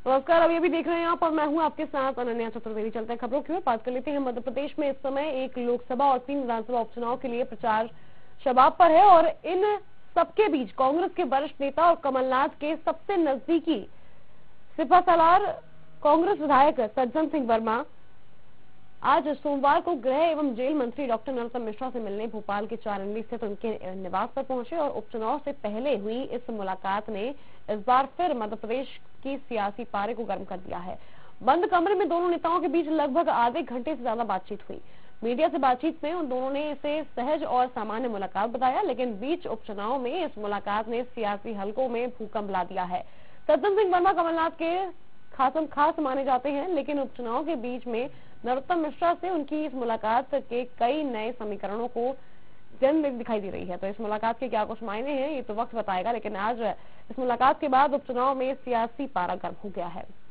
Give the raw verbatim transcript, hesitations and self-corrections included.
नमस्कार, अभी अभी देख रहे हैं आप और मैं हूं आपके साथ अनन्या चतुर्वेदी। चलते हैं खबरों की ओर, बात कर लेते हैं। मध्य प्रदेश में इस समय एक लोकसभा और तीन विधानसभा उपचुनाव के लिए प्रचार शबाब पर है और इन सबके बीच कांग्रेस के वरिष्ठ नेता और कमलनाथ के सबसे नजदीकी सिपहसालार कांग्रेस विधायक सज्जन सिंह वर्मा आज सोमवार को गृह एवं जेल मंत्री डॉक्टर नरोत्तम मिश्रा से मिलने भोपाल के चारंडी स्थित उनके निवास पर पहुंचे और उपचुनाव से पहले हुई इस मुलाकात ने इस बार फिर मध्य प्रदेश की सियासी पारे को गर्म कर दिया है। बंद कमरे में दोनों नेताओं के बीच लगभग आधे घंटे से ज्यादा बातचीत हुई। मीडिया से बातचीत में उन दोनों ने इसे सहज और सामान्य मुलाकात बताया, लेकिन बीच उपचुनाव में इस मुलाकात ने सियासी हलकों में भूकंप ला दिया है। सज्जन सिंह वर्मा कमलनाथ के खासम खास माने जाते हैं, लेकिन उपचुनाव के बीच में नरोत्तम मिश्रा से उनकी इस मुलाकात के कई नए समीकरणों को जन्म दिखाई दे रही है। तो इस मुलाकात के क्या कुछ मायने हैं ये तो वक्त बताएगा, लेकिन आज इस मुलाकात के बाद उपचुनाव में सियासी पारा गर्म हो गया है।